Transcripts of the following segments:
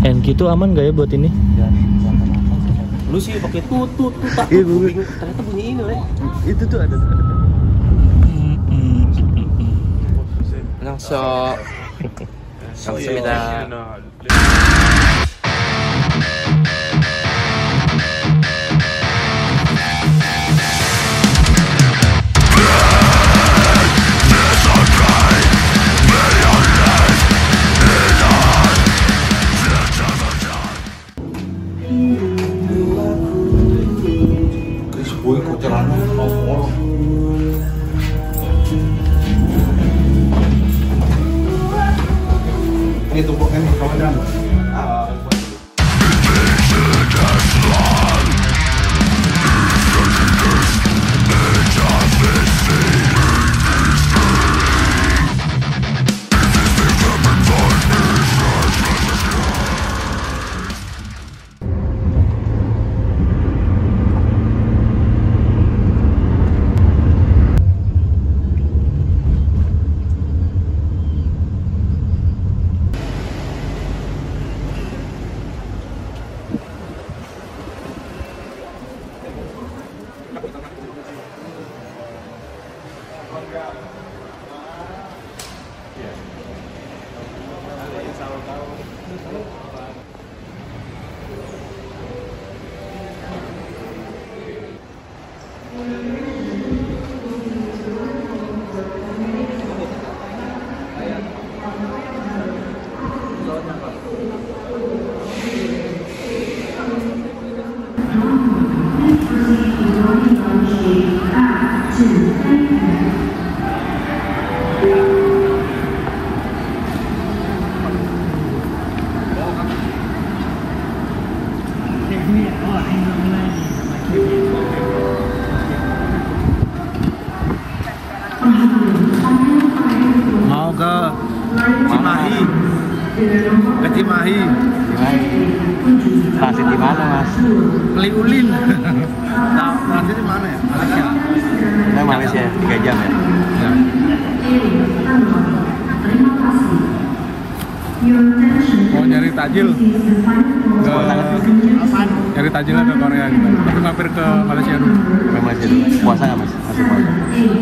NQ itu aman gak ya buat ini? Lu sih pakai tutut tak. Iya, gue bingung. Ternyata bunyi ini Le. Itu tuh ada. Langsung. 감사합니다. Ini tumpuk ini kawan. Mau ke Cimahi. Ke Cimahi. Transit di mana, Mas? Keliulin. Nah, transit di mana ya? Malaysia. Nah, Malaysia 3 jam ya. Mau nyari tajil ke nyari tajilnya ke Korea gitu. Tapi mampir ke Malaysia dulu. Sampai Malaysia dulu. Puasa nggak, Mas? Masih puasa.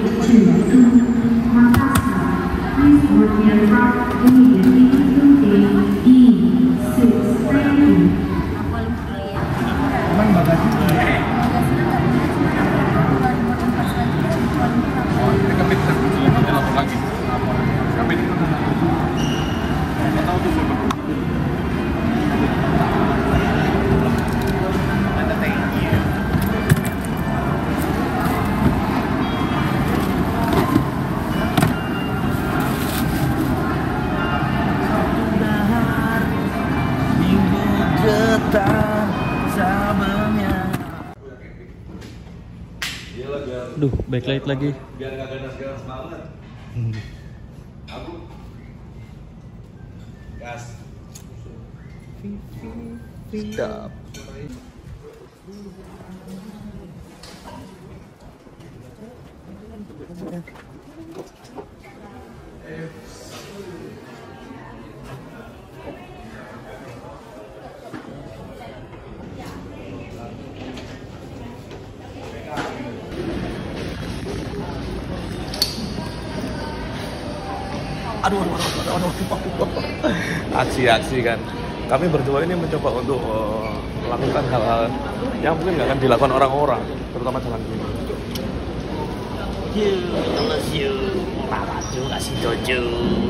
Cuman bagasi. Oh, ini kebit lagi. Kebit. Tahu tuh siapa? Duh, backlight lagi. Biar nggak ganas-ganas banget. Aku gas. Stop. Aduh. Aksi-aksi kan. Kami berdua ini mencoba untuk melakukan hal-hal yang mungkin nggak akan dilakukan orang-orang, terutama jalan ini. kasih dojo.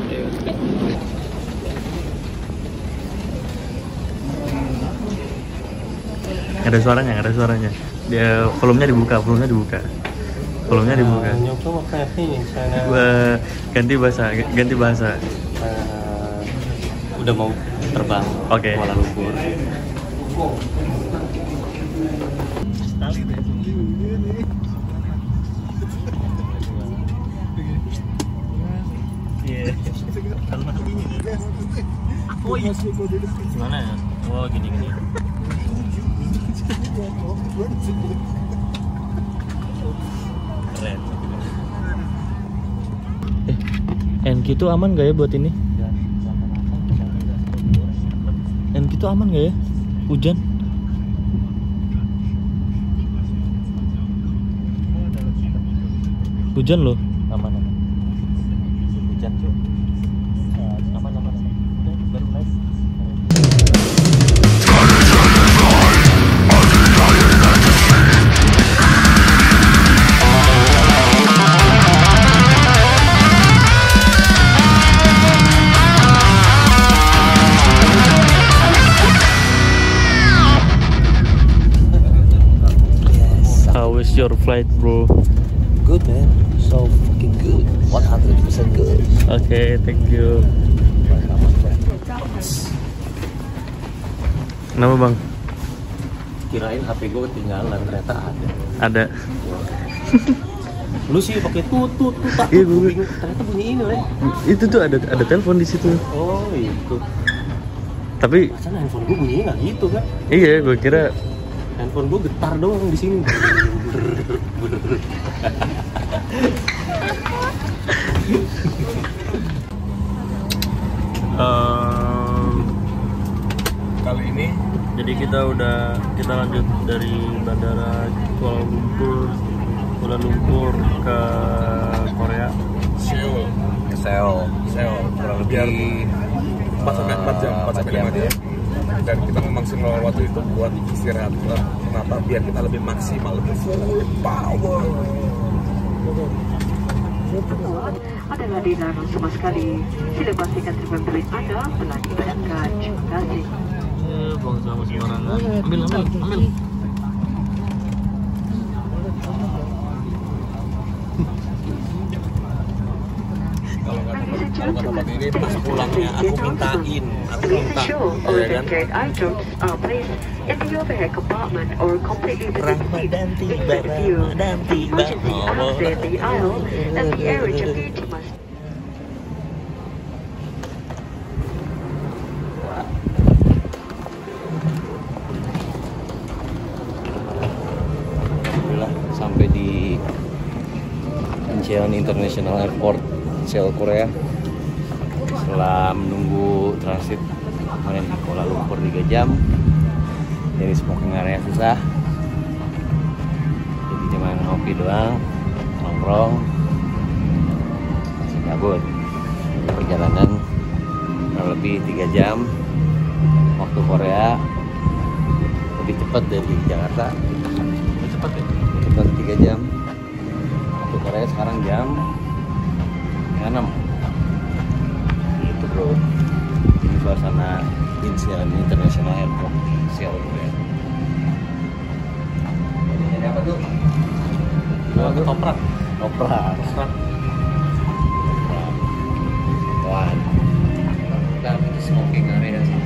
Nggak ada suaranya, nggak ada suaranya. Dia volumenya dibuka. Nyoba apa ini sana? Ganti bahasa. Udah mau terbang. Oke. Kuala Lumpur. Gimana ya? Oh gini. Keren. NQ itu aman gak ya buat ini? NQ situ aman nggak ya? Hujan? Hujan loh. Aman. Hujan tuh. Aman. Udah, baru live. How is your flight, bro? Good man, so fucking good, 100% good. Okay, thank you. Kenapa bang? Kirain HP gue ketinggalan, ternyata ada. Ada. Lu sih pakai tutut tak? Iya, gue bingung. Ternyata bunyi ini loh. Itu tuh ada telepon di situ. Oh itu. Tapi Masa handphone gue bunyinya nggak gitu kan? iya, gue kira Handphone gue getar doang di sini. Kali ini jadi kita lanjut dari bandara Kuala Lumpur ke Korea. Seoul kurang lebih 4 jam ya. Dan kita memaksimalkan waktu itu buat istirahat. Kenapa? Biar kita lebih maksimal, lebih full power. Adalah dilarang sama sekali. Sila pastikan terbang bilik Anda telah dibayarkan. Terima kasih. Buang sama sembarangan. Ambil. Kalau nggak dapat ini pas pulangnya aku minta Please ensure all identified items are placed in the overhead compartment or completely within seat. Exit view. Emergency exit the aisle and the average of beauty must. Alhamdulillah sampai di Incheon International Airport, Seoul, Korea. Setelah menunggu transit kemarin di Kuala Lumpur 3 jam, dari smoking area susah, jadi cuma ngopi doang, nongkrong, masih kabut. Perjalanan kurang lebih 3 jam. Waktu Korea lebih cepat dari Jakarta. Cepat ya? Cepat 3 jam. Waktu Korea sekarang jam 6. Itu bro. Ini suasana Incheon International Airport Seoul, Korea. Ini apa tuh? Ketoprak. Opera. Wah. Kita di smoking area sih.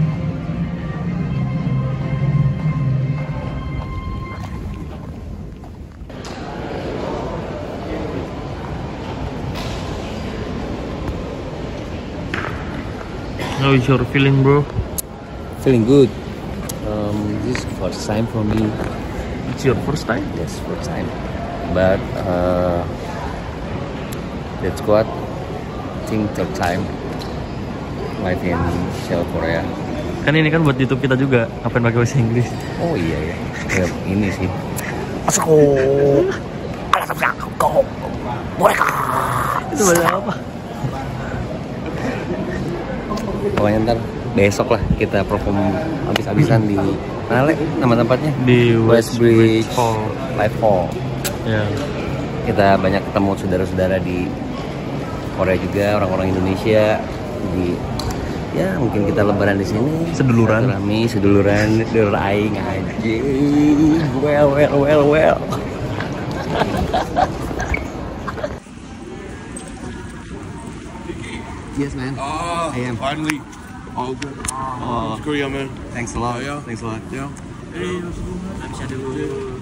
How is your feeling, bro? Feeling good. This is first time for me. It's your first time? Yes, first time. But that's what I think third time live in Seoul, Korea. Kan ini kan buat YouTube kita juga. Ngapain pakai bahasa Inggris? Oh iya ya. Ya ini sih. Masuk. Mereka. Itu bahasa apa? Pokoknya ntar besok lah kita perform habis-habisan di mana Le? Nama tempatnya? Di Westbridge Hall. Live Hall. Ya. Kita banyak ketemu saudara-saudara di Korea juga, orang-orang Indonesia. Di ya mungkin kita lebaran di sini. Seduluran. Seduluran, dulur aing aja. Well. Yes, man. I am. Finally. All good. Korea, man. Thanks a lot. Yeah. Thanks a lot. Yeah. Bisa dulu.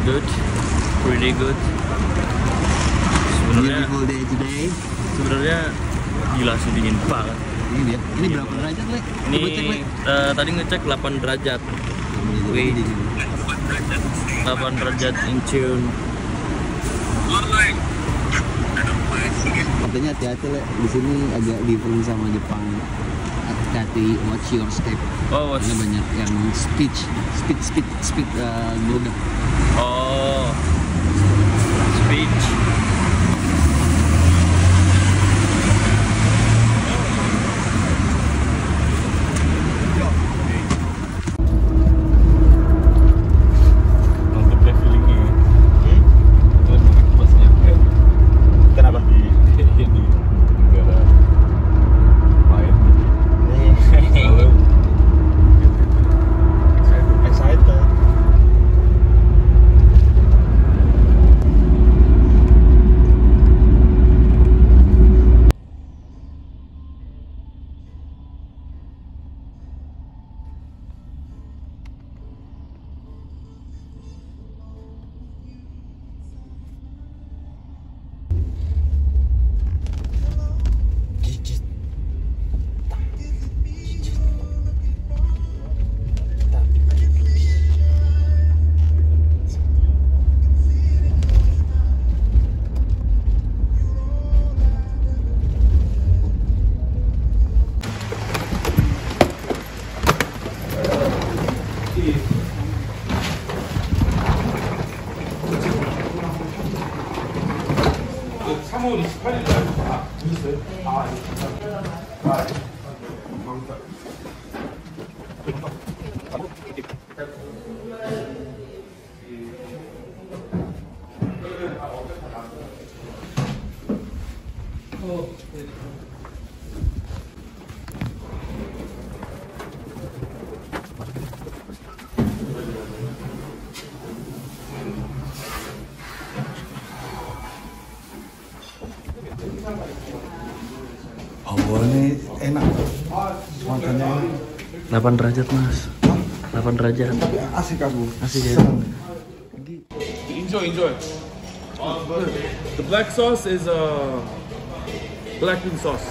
good, pretty good. Sebenarnya Beautiful day today. Sebenarnya gila sih, dingin banget. Ini berapa derajat, Le? Ini tadi ngecek 8 derajat. Wait, 8 derajat in June. Katanya hati-hati, Le. Di sini agak different sama Jepang. Hati-hati, watch your step. Oh, Karena banyak yang speed goda. Oh, speech. Mantap deh feelingnya. Terus pas nyampe. Kenapa? Di negara lain. Lalu excited. Awalnya enak, makanya 8 derajat, Mas. 8 derajat. tapi asik aku. Asik ya. Enjoy. The black sauce is black bean sauce.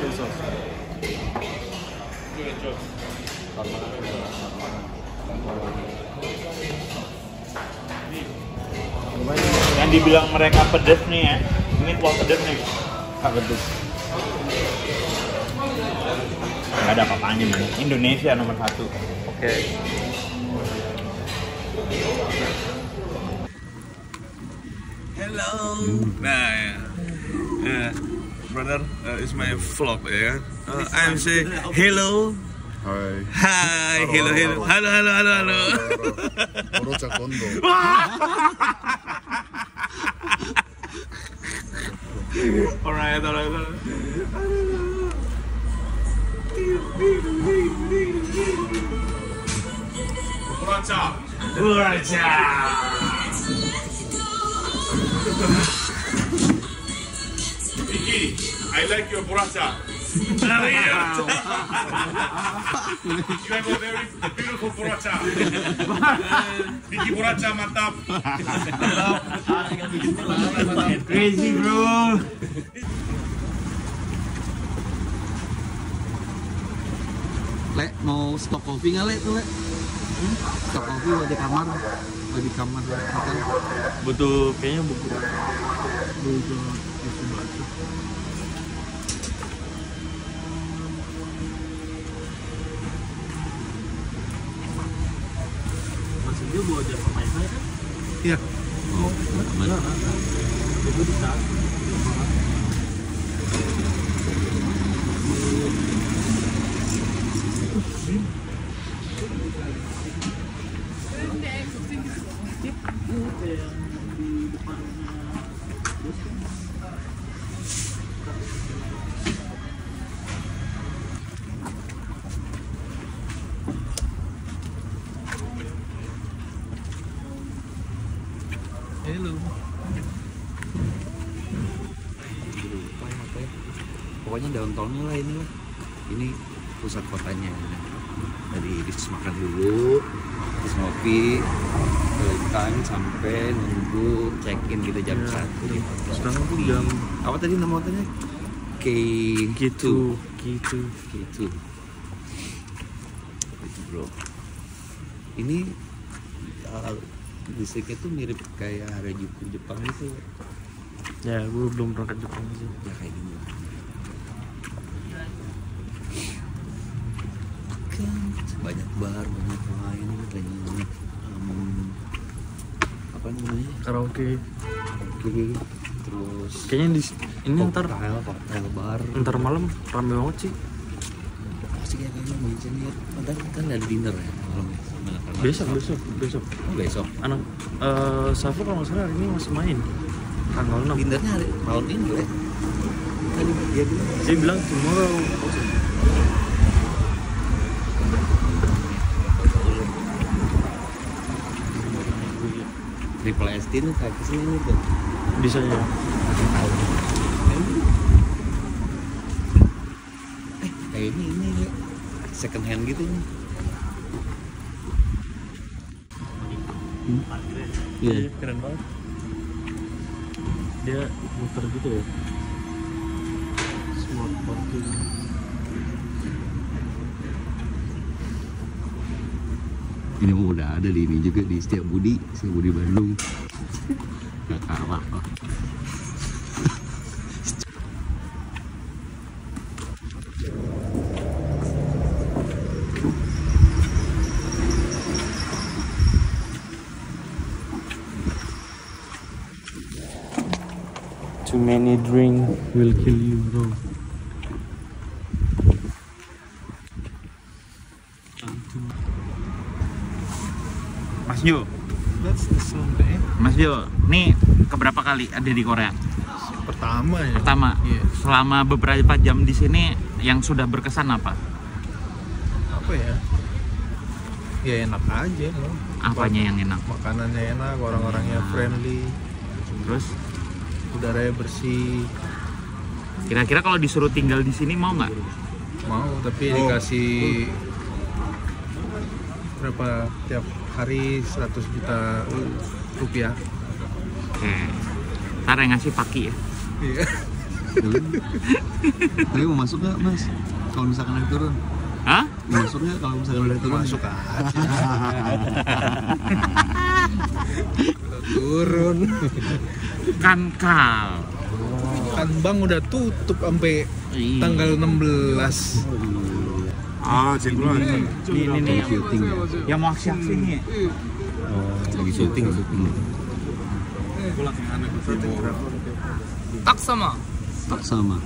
Yang dibilang mereka pedes nih ya, ini kuah pedes nih. Nggak pedes. Nggak ada apa-apanya man. Indonesia nomor 1. Oke. Hello. Nah, ya. Brother, it's my vlog ya. I'm say hello. Hai. Hi, hello. Halo. Orocha kondo. Alright. Buracha. Vicky, I like your buracha. You have a very beautiful buracha. Vicky buracha mantap. Crazy bro. Le, mau stok kopi nggak, Le? Tuh, Le? Stok kopi di kamar. Makan. Butuh kayaknya buku. Mas dia bawa jasa wifi kan? Iya. Oh, mana? Itu bisa. Hello. Pokoknya downtown-nya lah ini lah. Ini pusat kotanya. Tadi habis makan dulu, terus ngopi, time sampai nunggu check-in gitu jam 1 gitu. Sekarang tuh jam apa tadi nama hotelnya? K2. Itu bro. Ini listriknya tuh mirip kayak Harajuku Jepang gitu. Ya, gue belum pernah ke Jepang sih. Ya kayak gini. Banyak bar, banyak lain, banyak apa namanya? Karaoke. Terus Kayaknya ini ntar hotel bar. ntar malam rame banget sih. Pasti kayaknya mau lihat. Ntar kan ada dinner ya malam. Besok. Oh, besok. Anak Safu kalau nggak salah hari ini masih main. Tanggal 6. Dinnernya hari malam ini ya. Tadi dia bilang. Dia bilang tomorrow. Triple ST nih kayak kesini tuh. Bisa ya. Kayaknya ini second hand gitu nih. Iya, keren banget. Dia muter gitu ya. Smart parking. Ini udah ada di ini juga di Setiabudi Bandung. Gak kalah. Too many drink will kill you, bro. Mas Jo, That's the Sunday. Mas Jo, nih keberapa kali ada di Korea? Pertama ya. Pertama. Iya. Selama beberapa jam di sini yang sudah berkesan apa? Apa ya? Ya enak aja loh. Apanya yang enak? Makanannya enak, orang-orangnya friendly, Terus udaranya bersih. kira-kira kalau disuruh tinggal di sini mau nggak? Mau, tapi dikasih berapa tiap hari 100 juta rupiah. Oke. Ntar yang ngasih Paki ya. Iya. Tapi mau masuk nggak mas? Kalau misalkan naik turun? Hah? Mau masuk nggak kalau misalkan naik turun? Masuk aja. Kalau turun. Kan kal. Kan bank udah tutup sampai Iya. tanggal 16. Ini nih Syuting ya? yang mau aksi-aksi nih. Lagi syuting. Tak sama. Tak sama.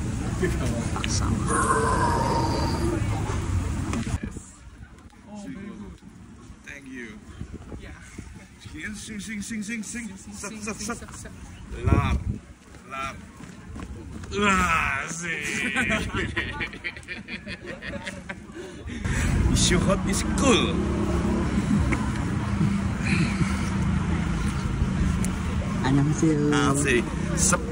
Thank you. Sing. Set. Lar. Wah, sih. Issue hot is cool. Annyeonghaseyo. Asik. Sep.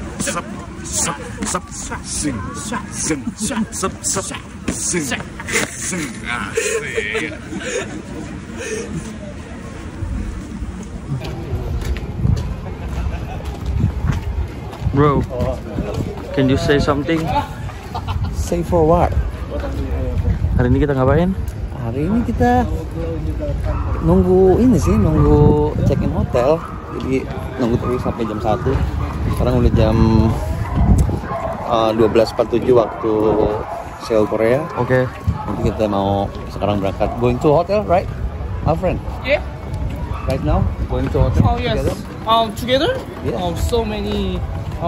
Sing. Sep. Sing. Asik. Bro, can you say something? Say for what? Hari ini kita ngapain? Hari ini kita nunggu check-in hotel. Jadi nunggu terus sampai jam 1. Sekarang udah jam 12.47 waktu Seoul, Korea. Oke. Nanti kita mau sekarang berangkat. Going to hotel, right? My friend. Yeah. Right now, going to hotel Oh yes. together. Together? Yeah. So many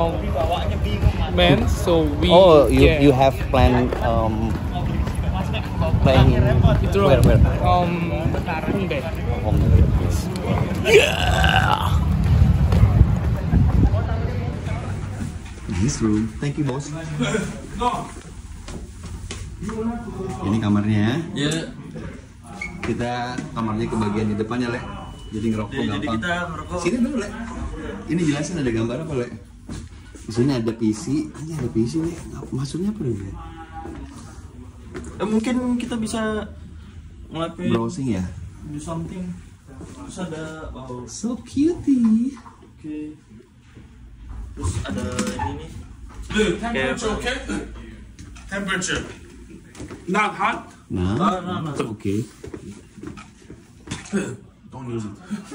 men. So we. You have planned playing where? Hongdae. This room. Thank you, boss. Ini kamarnya ya. Ya. Kita kamarnya ke bagian di depannya, Le. Jadi ngerokok gampang. Jadi kita ngerokok. Sini dulu, Le. Ini jelasin ada gambar apa, Le? Di sini ada PC. Ada PC, Le. Maksudnya apa, Le? Mungkin kita bisa ngelakuin browsing ya. do something. Terus ada So cutie. Oke. Terus ada ini nih. Temperature, okay? Temperature. Not hot? Nah, okay. Don't use it.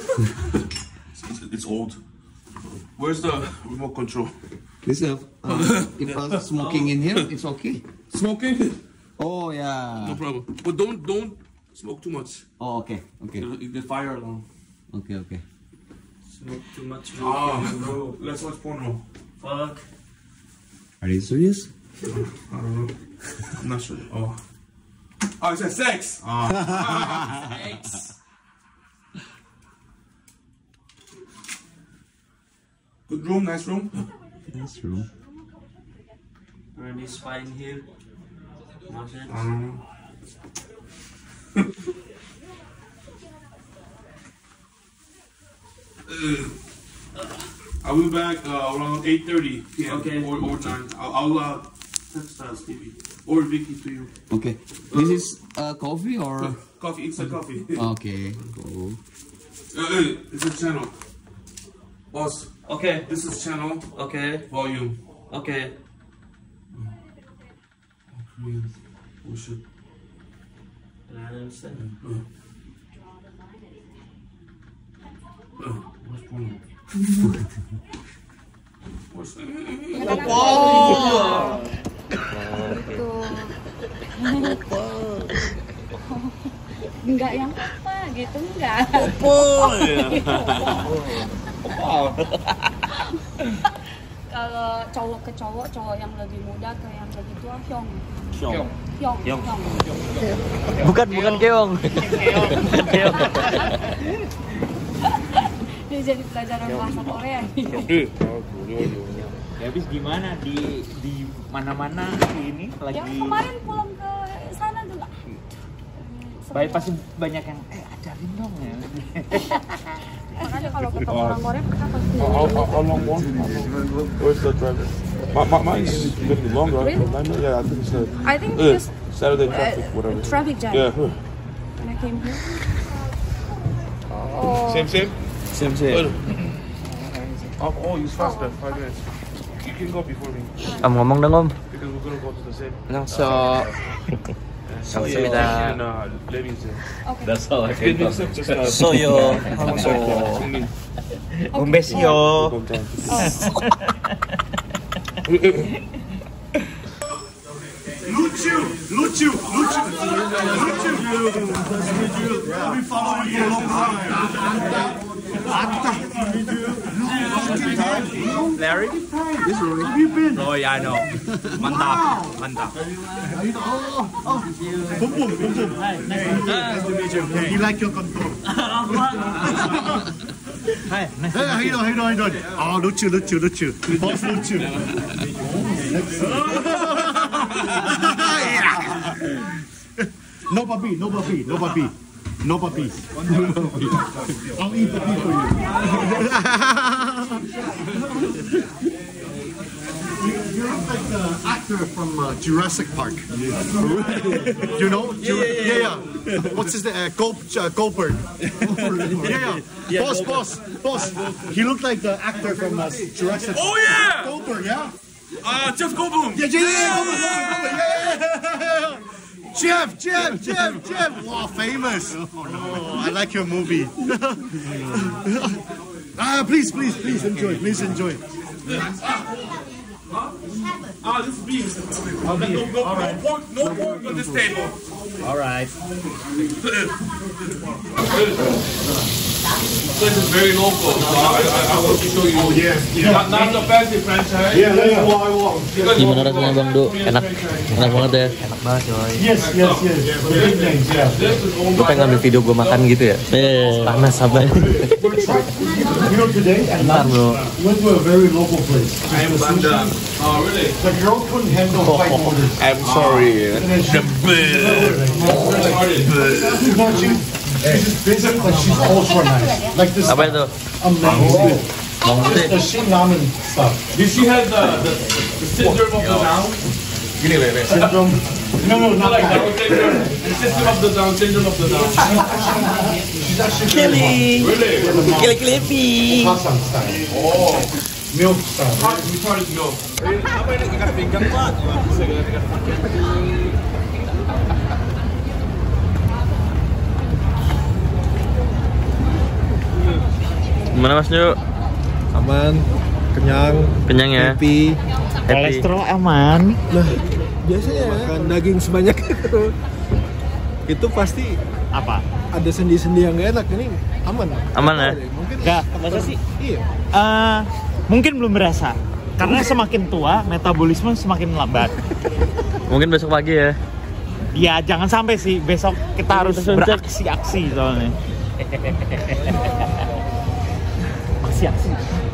It's old. Where's the remote control? This if smoking in here, it's okay. Smoking? Oh yeah. No problem. But don't smoke too much. Oh okay. You get fire alarm. Okay. Smoke too much. Bro, let's watch porno. Fuck. Are you serious? I don't know. I'm not sure. Oh, it says sex. X. Good room, nice room. That's true. Already spying here. No sense. I don't know. I'll be back around 8:30 p.m. Okay. or 9. I'll text Stevie or Vicky to you. Okay. This is coffee or? Coffee, instant coffee. Okay. Cool. It's a channel. Boss, Okay. this is channel Okay. volume. Okay. Korean. Oh shit. I understand. What's porno? What's Enggak yang apa gitu enggak. Kalau cowok ke cowok, cowok yang lebih muda ke yang lebih tua, hyong. Hyong. Bukan keong. Dia jadi pelajaran bahasa Korea nih. Ya habis gimana di mana-mana ini lagi. Yang kemarin pulang ke sana juga. Baik pasti banyak yang ajarin dong ya. Makanya kalau ketemu orang Korea mereka pasti. How long more? Where's the driver? Mine is getting longer. Really? Yeah, I think it's I think because Saturday traffic, whatever. traffic jam. Yeah. When I came here. Same. Same. Oh, use faster. 5 minutes. You can go before me Om ngomong dong Om. because we're gonna go to the same. 감사합니다. And Levin's there. Okay. That's all I Can can mix talk. up just Soyo. Sungmin. Umbesyo. Luchu. I've been following you a long time. Larry? This Rory. Have you been? Oh yeah, I know. Mantap. Boom. Nice to meet you. He like your control. Hi. Nice. Hey, how you doing? Oh, Luchu. Boss Luchu. No puppy. I'll eat puppy for you. You look like the actor from Jurassic Park. You know? Yeah. What's his name? Goldberg. Yeah. Boss. He looked like the actor from Jurassic Park. Oh yeah! Goldberg, yeah? Jeff Goldblum. Yeah. Jeff. Wow, famous. Oh, I like your movie. Please enjoy. This is beef. No pork on this table. All right. This is very local. So I want to show you. Oh yeah. Not the fancy franchise. Yeah, that's why I want. Gimana rasanya Bang Du? Enak banget ya. Enak banget coy. Yes. Big names, yeah. Gue pengen ngambil video gue makan gitu ya. Panas sabar. You know, today at lunch, went to a very local place. I am Bandang. Oh, really? The girl couldn't handle fight orders. I'm sorry. She's busy, but she's ultra nice. Like this. Apa itu? Amazing. Mangkuk. The Shin Ramen stuff. Did she have the syndrome of the noun? Syndrome. No, not like down syndrome. The system of the Down syndrome of the Down. Kelly. Really? Kelly Clippy. Hassan style. Oh, milk style. We part is milk. Apa ini ikan pinggang Pak? Bisa ikan pinggang. Gimana Mas Jo? Aman, kenyang, Kenyang ya? happy. Kolesterol aman. Nah, biasanya makan daging sebanyak itu pasti Apa? ada sendi-sendi yang gak enak. Ini aman. Aman ya? Mungkin Gak, masa sih? Iya. Mungkin belum berasa. Karena semakin tua, metabolisme semakin lambat. Mungkin besok pagi ya? Ya jangan sampai sih, besok kita harus Sunset. beraksi-aksi soalnya. Aksi-aksi.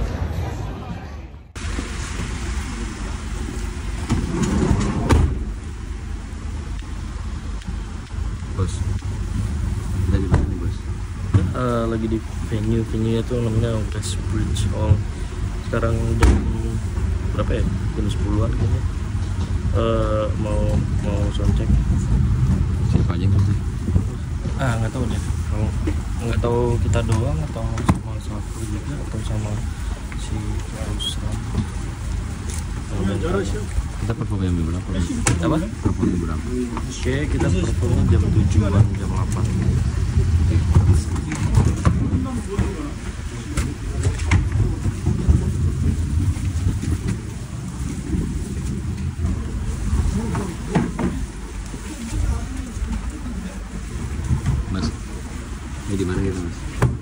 Bos. Dari mana nih, Bos? Lagi di venue-nya tuh namanya Westbridge Hall. Sekarang jam berapa ya? Jam 10-an kayaknya. Mau soundcheck. Siapa aja yang kerja? Nggak tahu deh. Nggak tahu kita doang atau sama Safri juga atau sama si Rusram. Kita perform jam berapa? Apa? Perform jam berapa? Oke, kita performnya jam 7-an, jam 8. Mas, ini di mana gitu, Mas?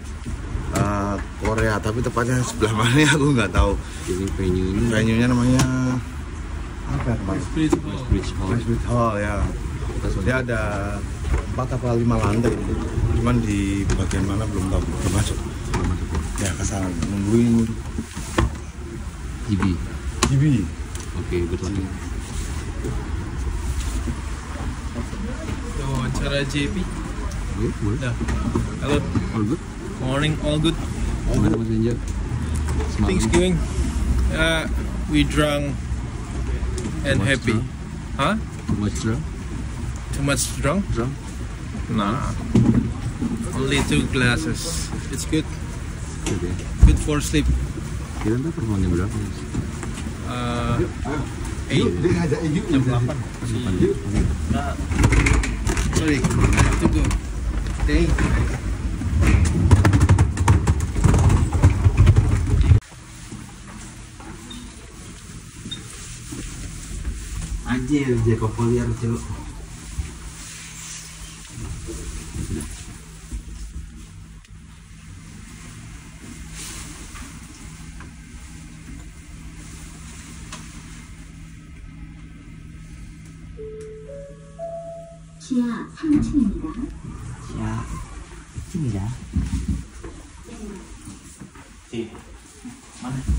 Korea, tapi tepatnya sebelah mana ya aku nggak tahu. Ini venue-nya Venue-nya namanya apa ya, Mas? Westbridge Hall. Westbridge Hall ya. Dia ada 4 atau 5 lantai. Cuman di bagian mana belum tahu, belum masuk. Ya ke sana nungguin GB. Oke, good luck. Wawancara JP. Boleh. Dah. Halo. All good? Morning, all good. Gimana Mas Enjo? Things going. We drunk and Much happy. drunk? Huh? Too much drunk? Too much drunk? Drunk? Nah. Only 2 glasses. It's good. Oke. Good for sleep. Kita ntar perform jam berapa, Mas? 8. Jam 8. Sorry. Too good. Thank you. Anjir, Jacob Polier cuy. 지하 3층입니다. Ya, sini ya. Mana?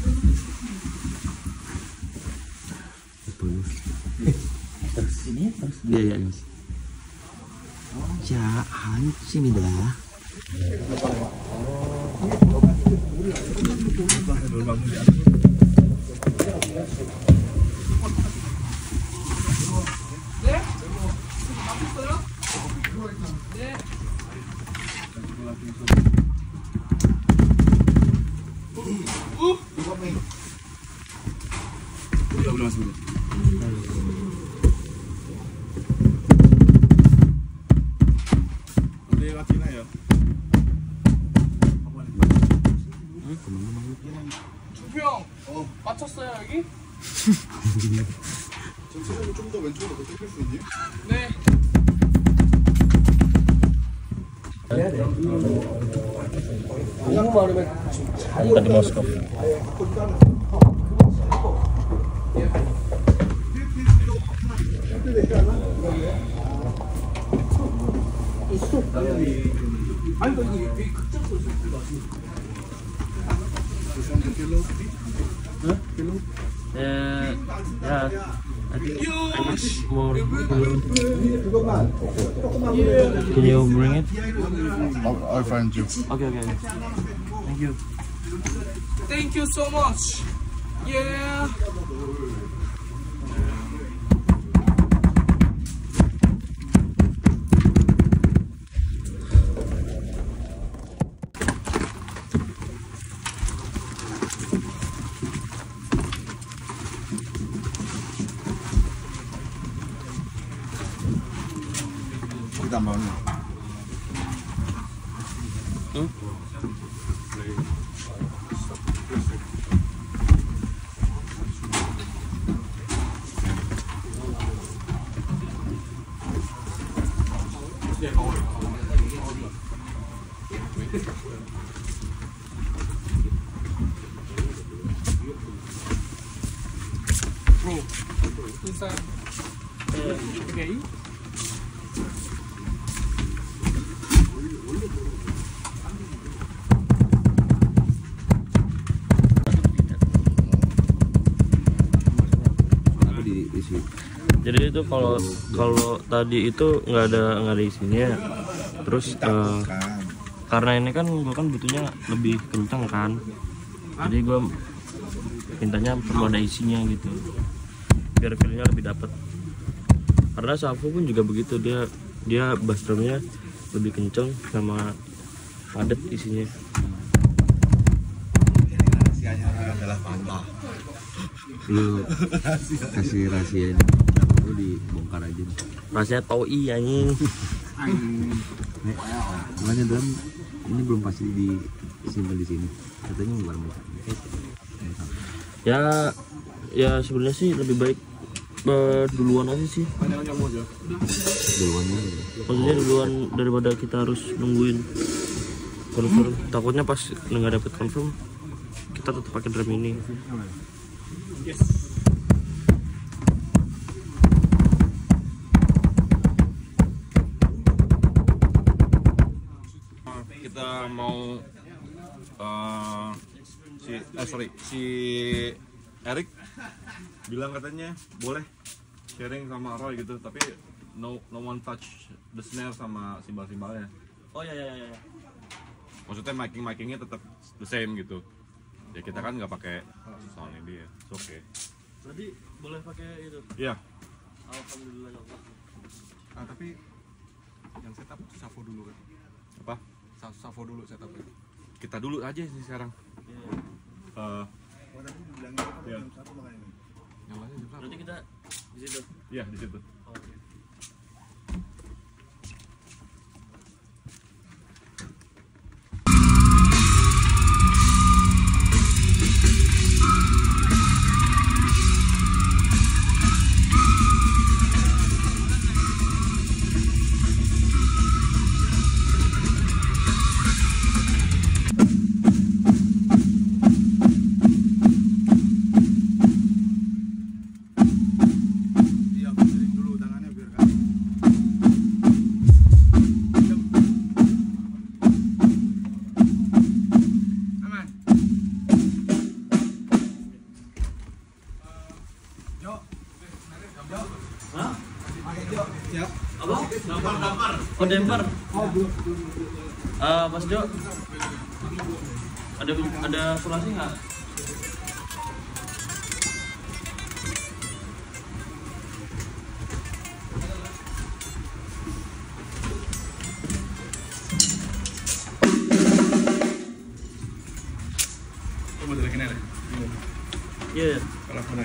Terus sini terus. Iya, Mas. Ya, 한층입니다. 주평. 맞췄어요 여기? 전체적으로 좀 더 왼쪽으로 더 땡길 수 있니? 네. Tadi Moskow. I think more. Can you bring it? I'll find you. Okay. Thank you. Thank you so much. Yeah. tambahan. Jadi itu kalau tadi itu nggak ada isinya, terus karena ini kan gue kan butuhnya lebih kencang kan, jadi gue mintanya perlu ada isinya gitu, biar feelnya lebih dapet. Karena Savo pun juga begitu, dia bass drumnya lebih kencang sama padat isinya. Rahasianya adalah pantah. Lu kasih rahasia ini, lu dibongkar aja. Rasanya toi anjing. Makanya drum ini belum pasti disimpan di sini. Katanya barang Ya sebenarnya sih lebih baik duluan aja sih. Duluan aja. Maksudnya duluan daripada kita harus nungguin confirm. Takutnya pas nggak dapet confirm, kita tetap pakai drum ini. Kita mau si Eric bilang katanya boleh sharing sama Roy gitu, tapi no one touch the snare sama simbal-simbalnya. Oh ya. Maksudnya makingnya tetap the same gitu. Ya kita kan nggak pakai sound ini ya, oke. Berarti boleh pakai itu? Iya. Alhamdulillah. Tapi yang setup Savo dulu kan? Apa? Savo dulu setup. Kita dulu aja sih sekarang. Tadi bilangnya jam 1 makanya. Nyalanya jam 1. Berarti kita di situ. Iya, di situ. Oke. Oh, damper. Mas Jo, ada sulasi nggak? Coba dari kene deh. Iya. Kalau kene.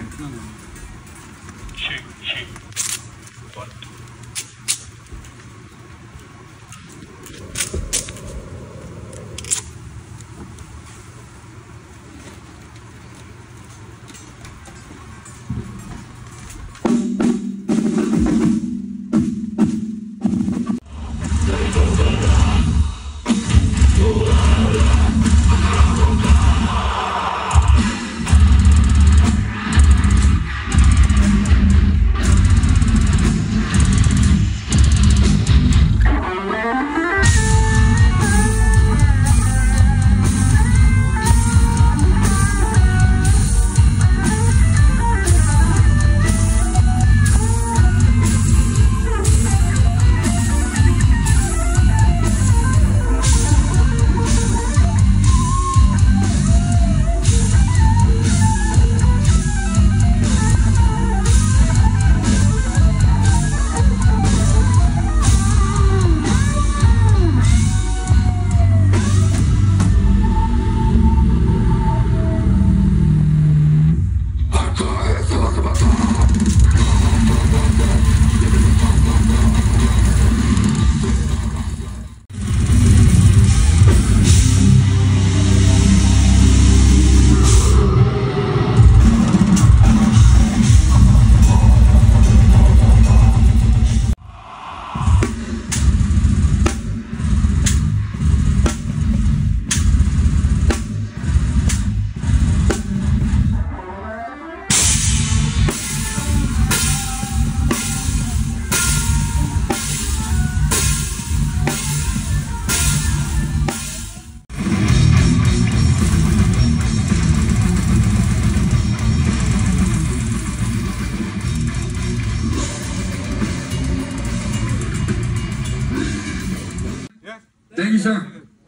Thank you, sir.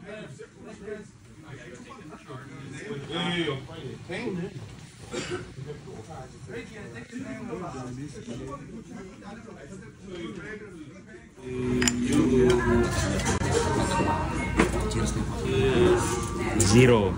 Zero.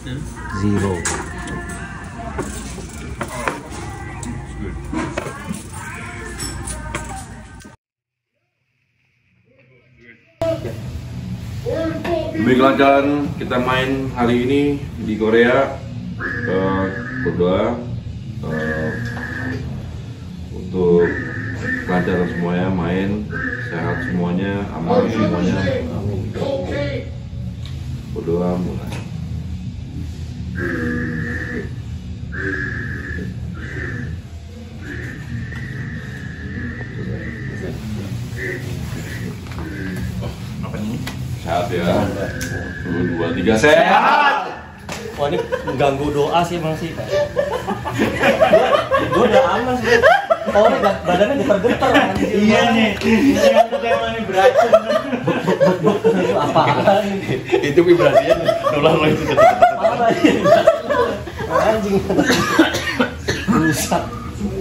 Demikian kita main hari ini di Korea. Berdoa untuk lancar semuanya, main sehat semuanya, aman semuanya. Berdoa mulai. Apa ini? Sehat ya. 1, 2, 3 sehat. Wah, ini mengganggu doa sih emang sih. Gue udah aman sih. Oh, badannya getar-getar. Iya nih. Yang ini beracun. Apa? Itu vibrasinya nular lo itu. Anjing. Rusak.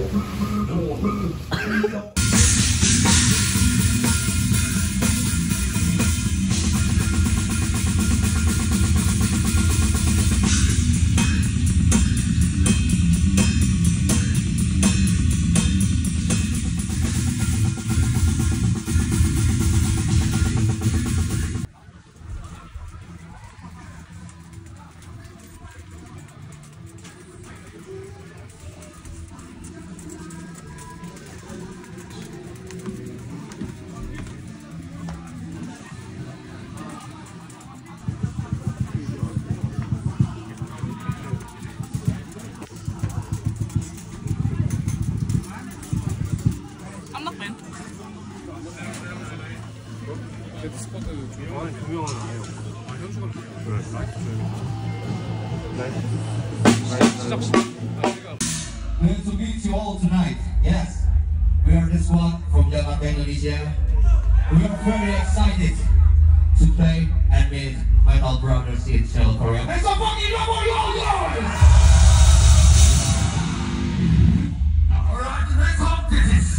Good to meet you all tonight. Yes, we are the squad from Jakarta, Indonesia. We are very excited to play and meet Metal Brothers in Seoul, Korea. Make some fucking noise for you guys! Alright, let's hope this.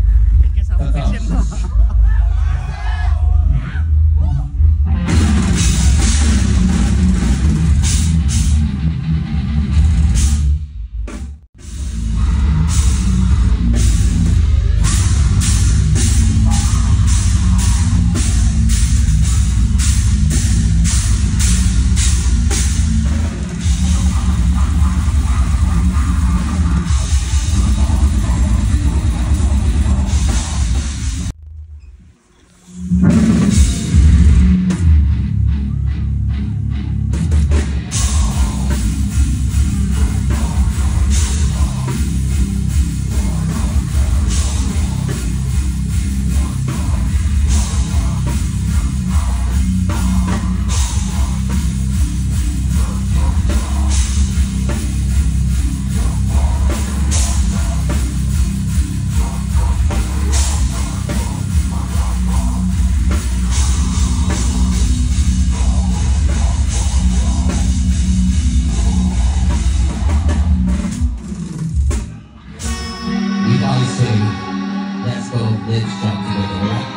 Let's go, let's jump together, right?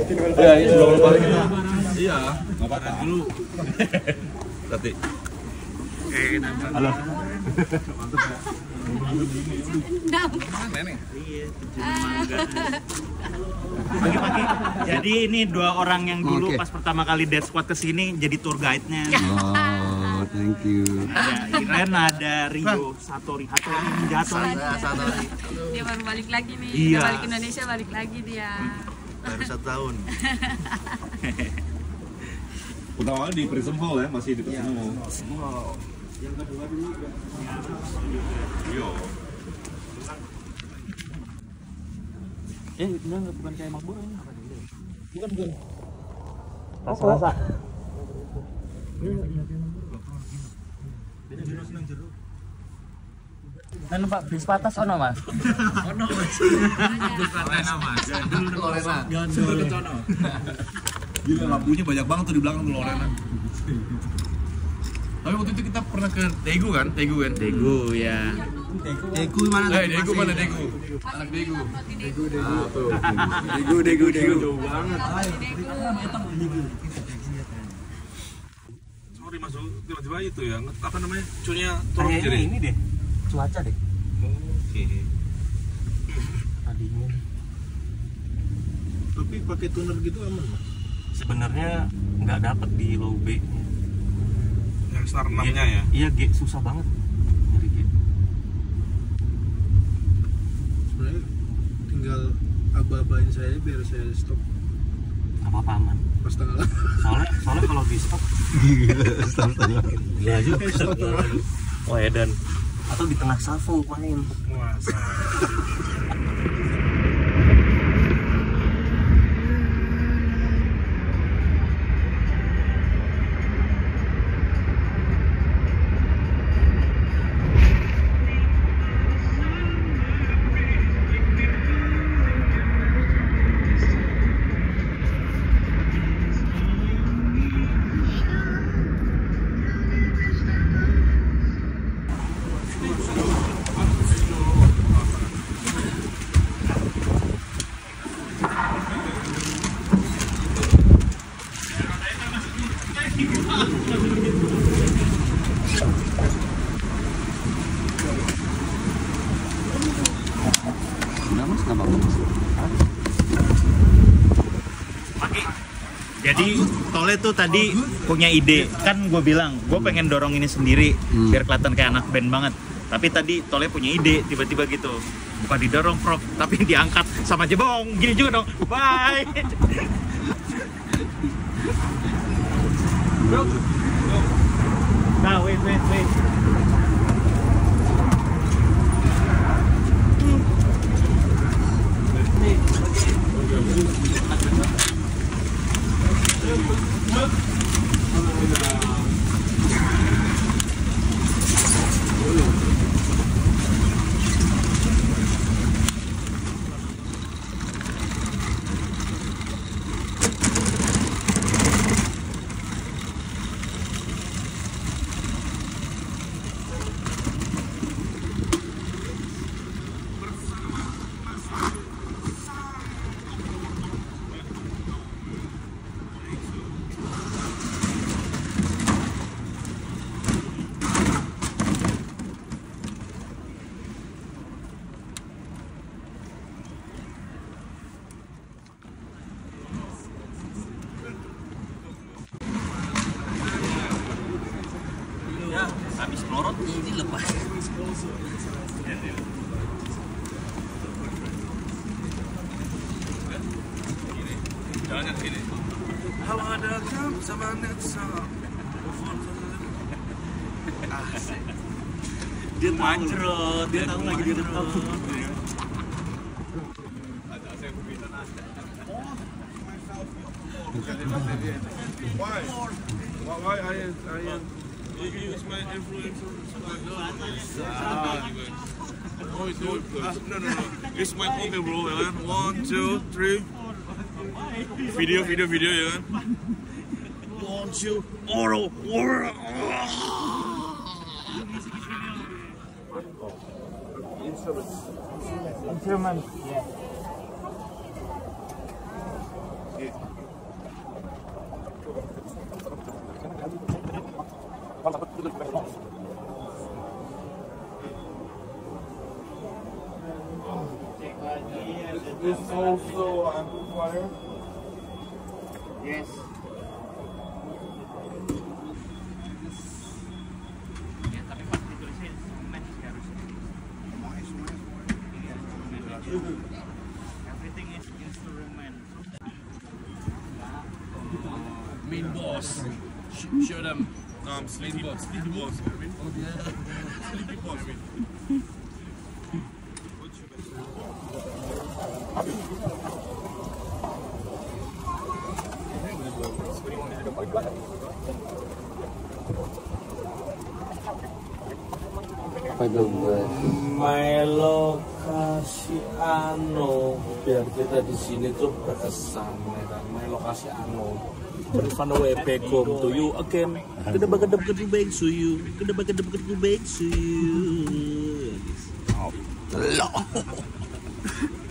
Ya, ini sudah balik kita. Iya, nggak apa-apa dulu. Tapi. Halo. Pagi-pagi. Jadi ini dua orang yang dulu pas pertama kali Dead Squad kesini jadi tour guide-nya. Oh, thank you. Ada Iren, ada Rio, Satori. Dia baru balik lagi nih. Iya. Dia balik Indonesia, balik lagi dia. Baru 1 tahun. Pertama di Prism Hall ya, masih di Prism Hall. Yang kedua dulu. Yo. Enggak, bukan kayak Marlboro ini. Bukan. Rasa-rasa. Nah, Pak, bis patas ono, Mas. Ono, Mas. Bis patas. Dulu Lorena. Dulu Cono. Gila, lampunya banyak banget tuh di belakang tuh Lorena. Tapi waktu itu kita pernah ke Daegu kan? Daegu, ya. Daegu mana? Daegu mana? Daegu. Anak Daegu. Daegu. Jauh banget. Sorry masuk tiba-tiba itu ya. Apa namanya? Cunya turun jadi. Ini deh. Cuaca deh. Oke. Tadinya. Tapi pakai tuner gitu aman, Mas? Sebenarnya nggak dapat di low B. Yang star 6-nya ya? Iya, G susah banget nyari G. Sebenarnya tinggal aba-abain saya biar saya stop. Apa-apa aman. Pas tengah. Soalnya kalau di stop. Gila juga. Oh ya, dan atau di tengah shuffle main. Wah, Jadi Tole tuh tadi punya ide, kan gue bilang gue pengen dorong ini sendiri biar kelihatan kayak anak band banget. Tapi tadi Tole punya ide tiba-tiba gitu, bukan didorong Prof, tapi diangkat sama jebong, gini juga dong. Bye. Nah, wait. Habis melorot ini lepas. Jalannya begini. Hawa dalam sama Netsa. Dia manjrot, dia tahu lagi dia tahu. Why I it's my influence. No. It's my okay, bro. Ya kan? 1, 2, 3. Video ya kan? 1, 2, oro. Instrument. This also amplifier. Yes. Ya, tapi pas ditulisnya instrumen sih harusnya. Everything is instrument. Main boss. Show them. Sleepy boss. Sleepy boss. Oh yeah. Sleepy boss. Apa itu? Melo kasih anu biar kita di sini tuh berkesan, kan? Melo kasih anu. Run away back home to you again. Kedap back to you. Kedap back to you.